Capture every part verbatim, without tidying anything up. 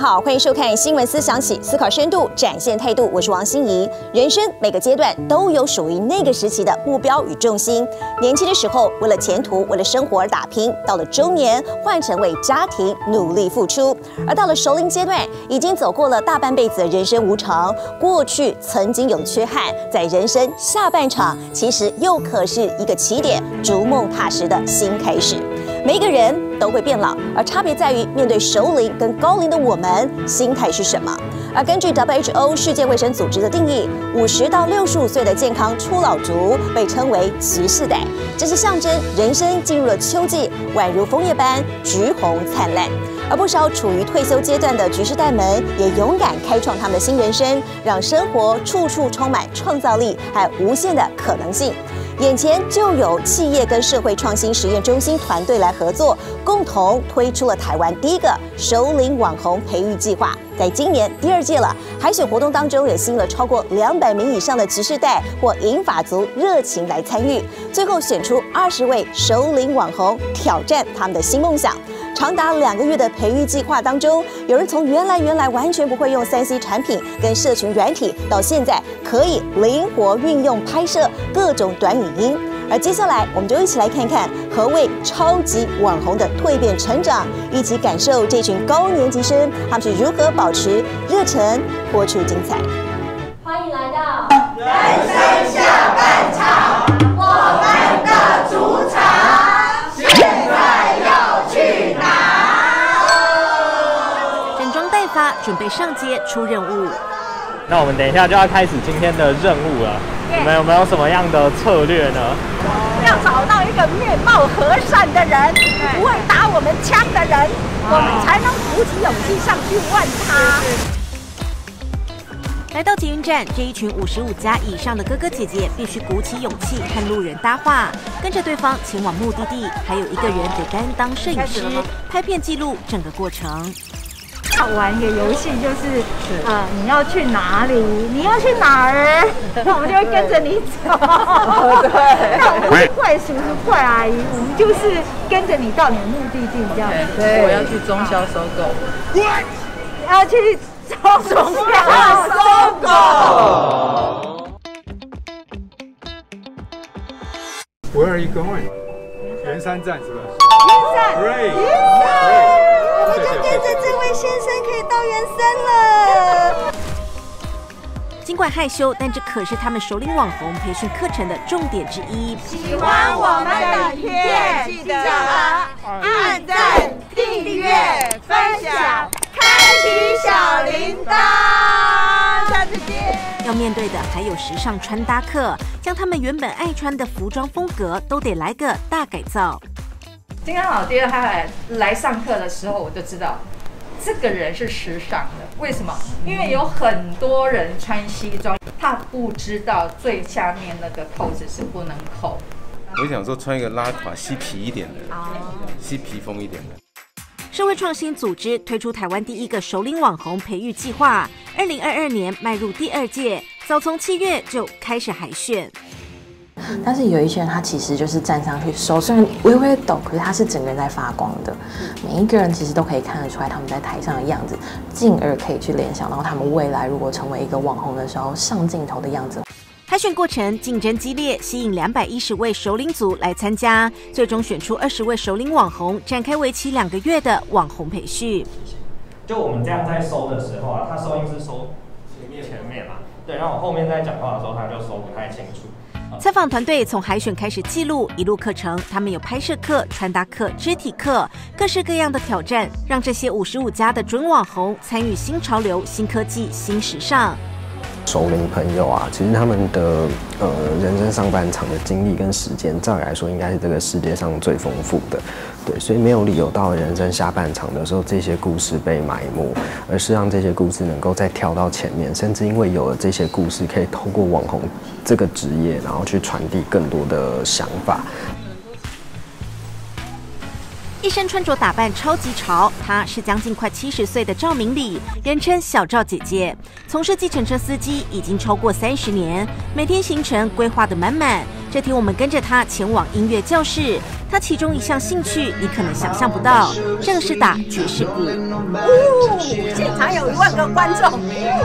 好，欢迎收看《新闻思想起》，思考深度，展现态度。我是王心怡。人生每个阶段都有属于那个时期的目标与重心。年轻的时候，为了前途，为了生活而打拼；到了中年，换成为家庭努力付出；而到了熟龄阶段，已经走过了大半辈子的人生无常。过去曾经有缺憾，在人生下半场，其实又可是一个起点，逐梦踏实的新开始。每一个人都会变老，而差别在于面对熟龄跟高龄的我们，心态是什么？而根据 W H O 世界卫生组织的定义，五十到六十五岁的健康初老族被称为橘世代，这是象征人生进入了秋季，宛如枫叶般橘红灿烂。而不少处于退休阶段的橘世代们，也勇敢开创他们的新人生，让生活处处充满创造力和无限的可能性。眼前就有企业跟社会创新实验中心团队来合作，共同推出了台湾第一个熟龄网红培育计划。在今年第二届了，海选活动当中也吸引了超过两百名以上的橘世代或银发族热情来参与，最后选出二十位熟龄网红挑战他们的新梦想。长达两个月的培育计划当中，有人从原来原来完全不会用三 C 产品跟社群软体，到现在可以灵活运用拍摄各种短语音。而接下来，我们就一起来看看何谓超级网红的蜕变成长，一起感受这群高年级生他们是如何保持热忱，活出精彩。 欢迎来到人生下半场，我们的主场现在要去哪？ 整装待发，准备上街出任务。 那我们等一下就要开始今天的任务了。你们有没有什么样的策略呢？ 要找到一个面貌和善的人，不会打我们枪的人，我们才能鼓起勇气上去问他。 来到捷运站，这一群五十五加以上的哥哥姐姐必须鼓起勇气和路人搭话，跟着对方前往目的地。还有一个人得担当摄影师，拍片记录整个过程。 玩一个游戏就是，呃，你要去哪里？你要去哪儿？那我们就会跟着你走。对，那我们是怪叔叔、怪阿姨，我们就是跟着你到你的目的地这样子。 对，我要去中销收购。 要去中销收购。 Where are you going？ 圆山站是不是？ 圆山。 Great。 我们就跟着这位先生可以到圆山了。 尽管害羞，但这可是他们熟龄网红培训课程的重点之一。 喜欢我们的影片，记得按赞、订阅、分享、开启小铃铛。下次见。 要面对的还有时尚穿搭课，将他们原本爱穿的服装风格都得来个大改造。 金刚老爹他来来上课的时候，我就知道这个人是时尚的。为什么？因为有很多人穿西装，他不知道最下面那个扣子是不能扣。 我想说穿一个拉垮、嬉皮一点的，嬉皮风一点的。 社会创新组织推出台湾第一个熟龄网红培育计划，二零二二年迈入第二届，早从七月就开始海选。 但是有一些人，他其实就是站上去，手虽然微微抖，可是他是整个人在发光的。每一个人其实都可以看得出来他们在台上的样子，进而可以去联想到他们未来如果成为一个网红的时候上镜头的样子。 海选过程竞争激烈，吸引两百一十位熟龄族来参加，最终选出二十位熟龄网红，展开为期两个月的网红培训。 就我们这样在收的时候啊，他收音是收前面前面嘛，对，然后我后面在讲话的时候，他就收不太清楚。 采访团队从海选开始记录一路课程，他们有拍摄课、穿搭课、肢体课，各式各样的挑战，让这些五十五加的准网红参与新潮流、新科技、新时尚。 熟龄朋友啊，其实他们的呃人生上半场的经历跟时间，照理来说应该是这个世界上最丰富的，对，所以没有理由到人生下半场的时候，这些故事被埋没，而是让这些故事能够再跳到前面，甚至因为有了这些故事，可以透过网红这个职业，然后去传递更多的想法。 一身穿着打扮超级潮，她是将近快七十岁的赵明礼，人称小赵姐姐。从事计程车司机已经超过三十年，每天行程规划得满满。这天我们跟着她前往音乐教室， 他其中一项兴趣你可能想象不到，正是打爵士鼓。 哦，现场有一万个观众。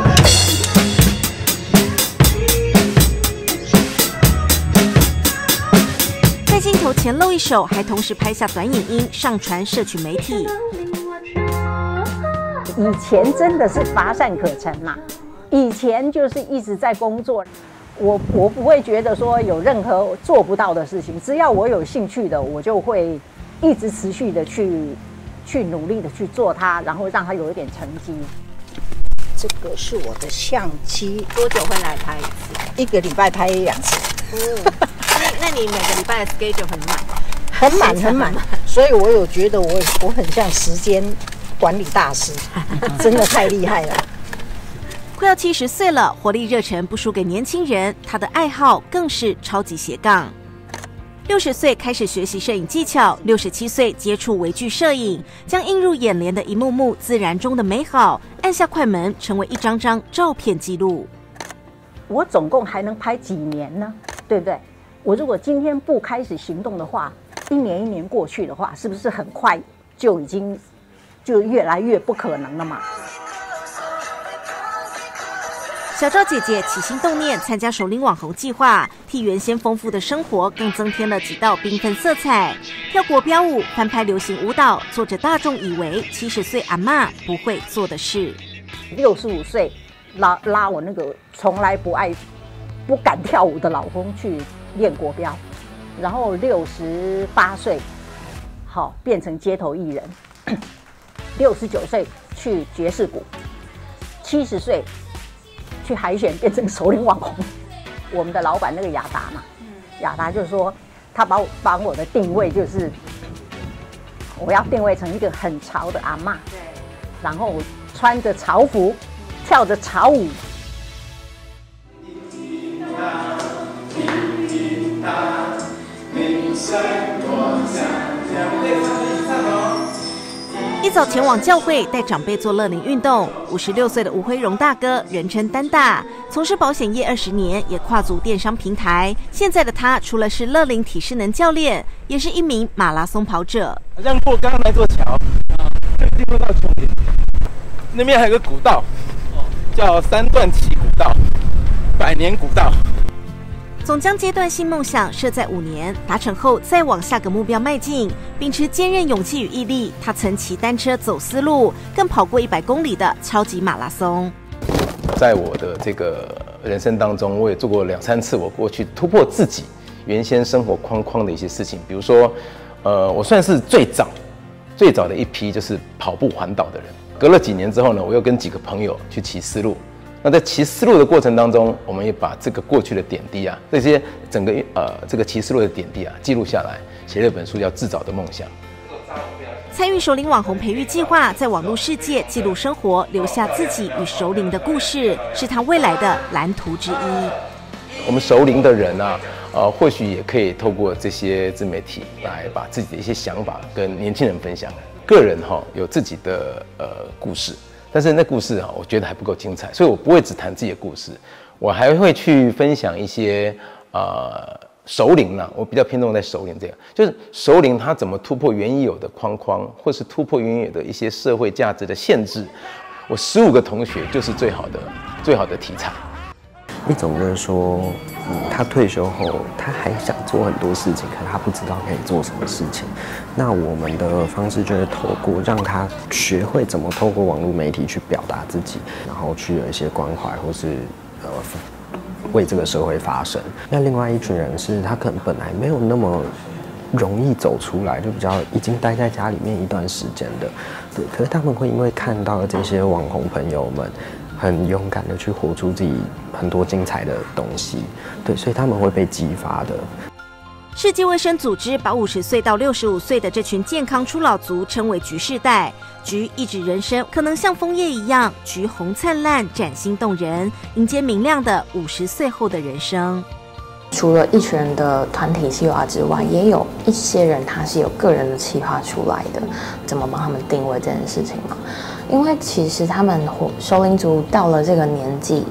在镜头前露一手，还同时拍下短影音上传社群媒体。 以前真的是乏善可陈嘛，以前就是一直在工作，我我不会觉得说有任何做不到的事情，只要我有兴趣的，我就会一直持续的去去努力的去做它，然后让它有一点成绩。这个是我的相机， 多久会来拍一次？ 一个礼拜拍两次。 哦，那那你每个礼拜的 schedule 很满， 很满很满，所以我有觉得我我很像时间管理大师，真的太厉害了。 快要七十岁了，活力热忱不输给年轻人，他的爱好更是超级斜杠。六十岁开始学习摄影技巧，六十七岁接触微距摄影，将映入眼帘的一幕幕自然中的美好按下快门，成为一张张照片记录。 我总共还能拍几年呢？对不对？我如果今天不开始行动的话，一年一年过去的话，是不是很快就已经就越来越不可能了嘛？ 小赵姐姐起心动念参加首领网红计划，替原先丰富的生活更增添了几道缤纷色彩。跳国标舞、翻拍流行舞蹈，做着大众以为七十岁阿嬷不会做的事。 六十五岁拉拉我那个从来不爱、不敢跳舞的老公去练国标，然后六十八岁，好变成街头艺人。六十九岁去爵士鼓，七十岁。去海选变成首领网红，我们的老板那个雅达嘛，雅达就是说他把我帮我的定位就是我要定位成一个很潮的阿嬷，然后穿着潮服，跳着潮舞。 一早前往教会带长辈做乐龄运动。五十六岁的吴辉荣大哥，人称丹大，从事保险业二十年，也跨足电商平台。现在的他，除了是乐龄体适能教练，也是一名马拉松跑者。 好像过刚刚那座桥，这个地方到琼林，那边还有个古道，叫三段起古道、百年古道。 总将阶段性梦想设在五年，达成后再往下个目标迈进。秉持坚韧勇气与毅力，他曾骑单车走丝路，更跑过一百公里的超级马拉松。 在我的这个人生当中，我也做过两三次我过去突破自己原先生活框框的一些事情。比如说，呃，我算是最早最早的一批就是跑步环岛的人。隔了几年之后呢，我又跟几个朋友去骑丝路。那在骑丝路的过程当中，我们也把这个过去的点滴啊，这些整个呃这个骑丝路的点滴啊记录下来，写了一本书叫《自找的梦想》。 参与首领网红培育计划，在网络世界记录生活，留下自己与首领的故事，是他未来的蓝图之一。 我们首领的人啊，呃，或许也可以透过这些自媒体来把自己的一些想法跟年轻人分享。个人哈、哦、有自己的呃故事。但是那故事啊，我觉得还不够精彩，所以我不会只谈自己的故事，我还会去分享一些呃首领呢，我比较偏重在首领这样，就是首领他怎么突破原有的框框，或是突破原有的一些社会价值的限制。我十五个同学就是最好的最好的题材。 一种就是说，嗯，他退休后，他还想做很多事情，可是他不知道可以做什么事情。那我们的方式就是透过让他学会怎么透过网络媒体去表达自己，然后去有一些关怀，或是呃为这个社会发声。那另外一群人是他可能本来没有那么容易走出来，就比较已经待在家里面一段时间的，对。可是他们会因为看到这些网红朋友们很勇敢的去活出自己很多精彩的东西，对，所以他们会被激发的。 世界卫生组织把五十岁到六十五岁的这群健康初老族称为橘世代。橘意指人生可能像枫叶一样橘红灿烂、崭新动人，迎接明亮的五十岁后的人生。 除了一群人的团体计划之外，也有一些人他是有个人的计划出来的，怎么帮他们定位这件事情嘛？因为其实他们首领族到了这个年纪，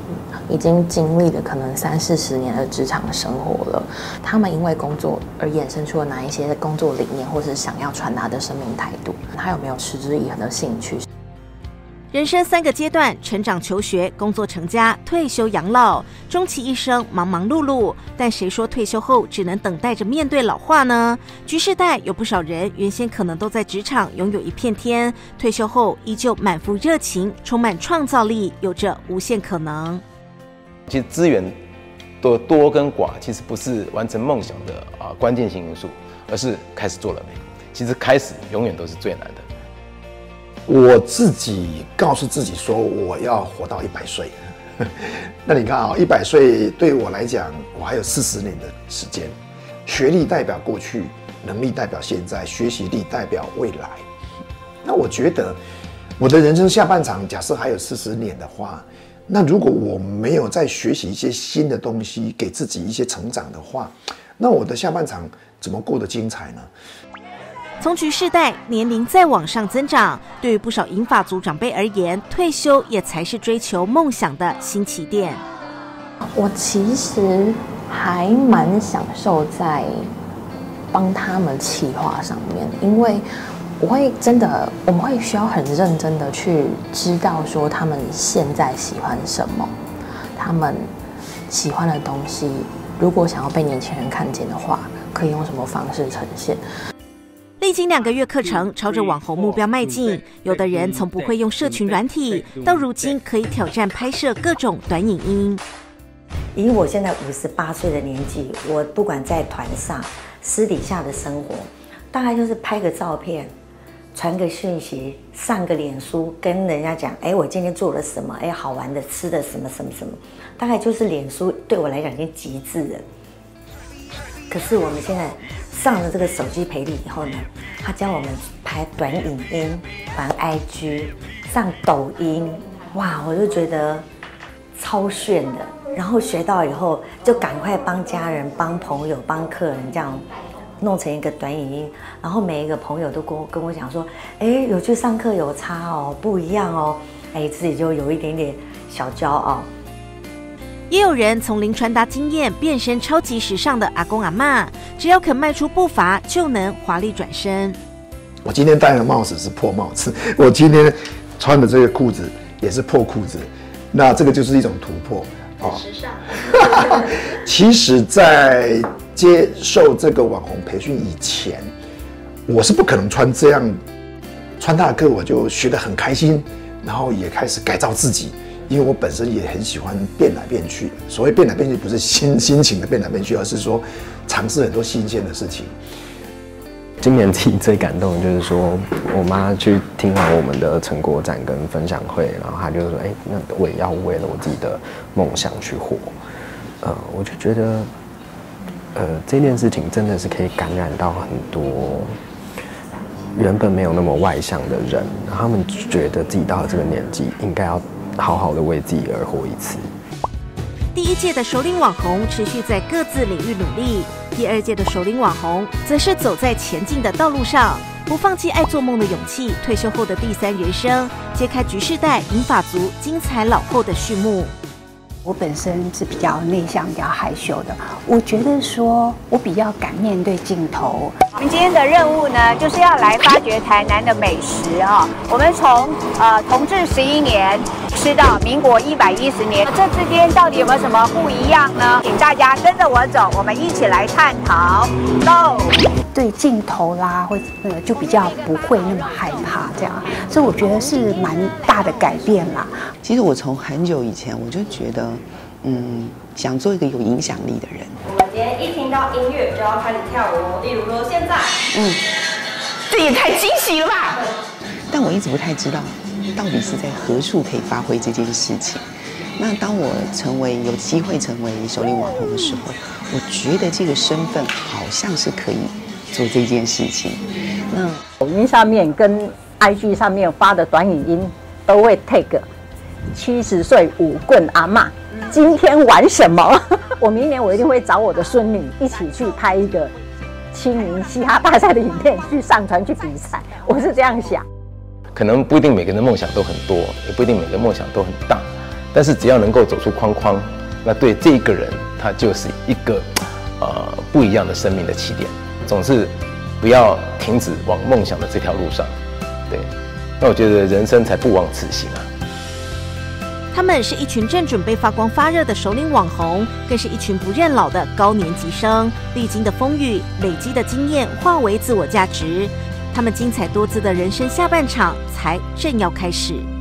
已经经历了可能三四十年的职场生活了，他们因为工作而衍生出了哪一些工作理念，或是想要传达的生命态度，他有没有持之以恒的兴趣？ 人生三个阶段：成长、求学、工作、成家、退休、养老。终其一生忙忙碌碌，但谁说退休后只能等待着面对老化呢？G世代有不少人原先可能都在职场拥有一片天，退休后依旧满腹热情，充满创造力，有着无限可能。 其实资源的多跟寡，其实不是完成梦想的啊关键性因素，而是开始做了没。其实开始永远都是最难的。 我自己告诉自己说，我要活到一百岁。那你看啊、哦，一百岁对我来讲，我还有四十年的时间。学历代表过去，能力代表现在，学习力代表未来。那我觉得，我的人生下半场，假设还有四十年的话，那如果我没有再学习一些新的东西，给自己一些成长的话，那我的下半场怎么过得精彩呢？ 从G世代年龄再往上增长，对于不少银发族长辈而言，退休也才是追求梦想的新起点。 我其实还蛮享受在帮他们企划上面，因为我会真的，我们会需要很认真的去知道说他们现在喜欢什么，他们喜欢的东西，如果想要被年轻人看见的话，可以用什么方式呈现。 历经两个月课程，朝着网红目标迈进。有的人从不会用社群软体，到如今可以挑战拍摄各种短影音。 以我现在五十八岁的年纪，我不管在团上、私底下的生活，大概就是拍个照片，传个讯息，上个脸书，跟人家讲，哎，我今天做了什么，哎，好玩的，吃的什么什么什么，大概就是脸书对我来讲已经极致了。可是我们现在上了这个手机陪礼以后呢，他教我们拍短影音、玩 I G、上抖音，哇，我就觉得超炫的。然后学到以后，就赶快帮家人、帮朋友、帮客人这样弄成一个短影音。然后每一个朋友都跟我跟我讲说，哎，有去上课有差哦，不一样哦，哎，自己就有一点点小骄傲。 也有人从零穿搭经验变身超级时尚的阿公阿嬷，只要肯迈出步伐，就能华丽转身。 我今天戴的帽子是破帽子，我今天穿的这个裤子也是破裤子，那这个就是一种突破啊。时尚。其实，在接受这个网红培训以前，我是不可能穿这样穿搭的课，我就学得很开心，然后也开始改造自己。因为我本身也很喜欢变来变去，所谓变来变去不是心心情的变来变去，而是说尝试很多新鲜的事情。 今年自己最感动的就是说，我妈去听完我们的成果展跟分享会，然后她就说：“哎、欸，那我也要为了我自己的梦想去活。”呃，我就觉得，呃，这件事情真的是可以感染到很多原本没有那么外向的人，他们觉得自己到了这个年纪，应该要好好的为自己而活一次。 第一届的首领网红持续在各自领域努力，第二届的首领网红则是走在前进的道路上，不放弃爱做梦的勇气。退休后的第三人生，揭开G世代银发族精彩老后的序幕。 我本身是比较内向、比较害羞的，我觉得说我比较敢面对镜头。 我们今天的任务呢，就是要来发掘台南的美食啊、哦。我们从呃同治十一年吃到民国一百一十年，这之间到底有没有什么不一样呢？请大家跟着我走，我们一起来探讨。Go！ 对镜头啦，会呃就比较不会那么害怕，这样，所以我觉得是蛮大的改变啦。 其实我从很久以前我就觉得，嗯，想做一个有影响力的人。 我们今天一听到音乐就要开始跳舞，例如说现在， 嗯， 这也太惊喜了吧！ 但我一直不太知道，到底是在何处可以发挥这件事情。那当我成为有机会成为首领网红的时候，我觉得这个身份好像是可以做这件事情。那抖音上面跟 I G 上面发的短影音都会 tag 七十岁舞棍阿嬷今天玩什么？我明年我一定会找我的孙女一起去拍一个青民嘻哈大赛的影片，去上传去比赛。我是这样想。 可能不一定每个人的梦想都很多，也不一定每个梦想都很大， 但是只要能够走出框框，那对这一个人，他就是一个呃不一样的生命的起点。总是不要停止往梦想的这条路上，对。那我觉得人生才不枉此行啊。 他们是一群正准备发光发热的首领网红，更是一群不认老的高年级生。历经的风雨，累积的经验化为自我价值。他们精彩多姿的人生下半场才正要开始。